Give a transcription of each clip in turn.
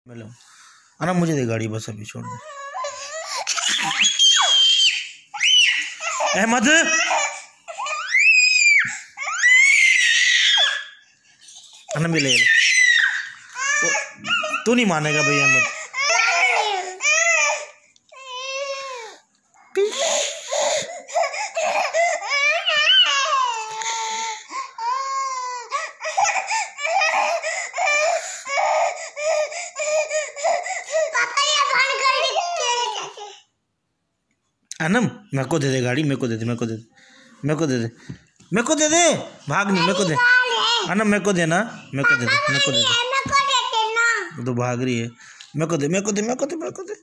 मिलो अना मुझे दे गाड़ी बस अभी छोड़ दे। अहमद अना मिले तू नहीं मानेगा भाई अहमद। अनम मेरे को दे दे गाड़ी, मेरे को दे दे, मेरे को दे दे, मेरे को दे दे, मेरे को दे दे, भाग नहीं, मेरे को दे अनम, मेरे को देना, मेरे को दे दे, मेरे को दे दे, तो भाग रही है, मेरे को दे, मेरे को दे, मेरे को दे, मेरे को दे।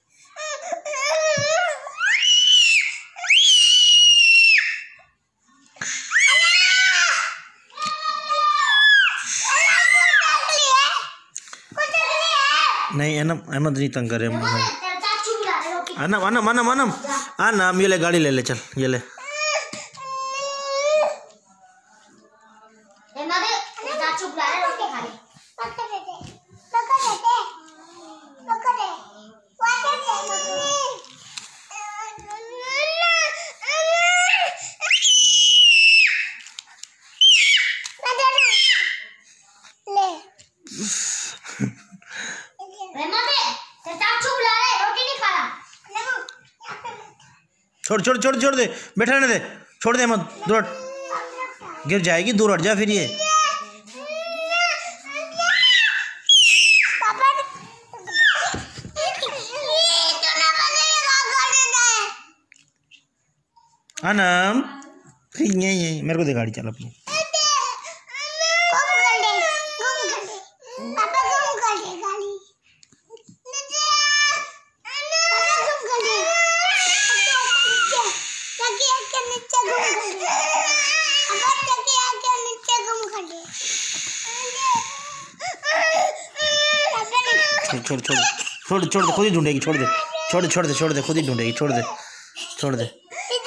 नहीं अनम, अहमद नहीं तंग करे अनम, अनम, अनम, अनम, अनम ये ले गाड़ी ले ले, चल ये ले। छोड़ छोड़ छोड़ छोड़ दे, बैठा रहने दे, छोड़ दे मत, दूर हट, गिर जाएगी, दूर हट जा फिर ये। अनम ये मेरे को दे गाड़ी, चल अपनी। छोड़ छोड़ छोड़ छोड़ दे, खुद ही ढूंढेगी, छोड़ दे, छोड़ दे, छोड़ दे, छोड़ दे, खुद ही ढूंढेगी, छोड़ दे, छोड़ दे,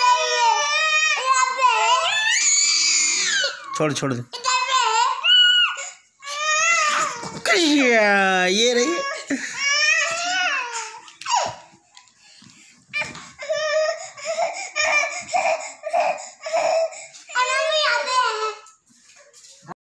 छोड़ छोड़ दे। ये रही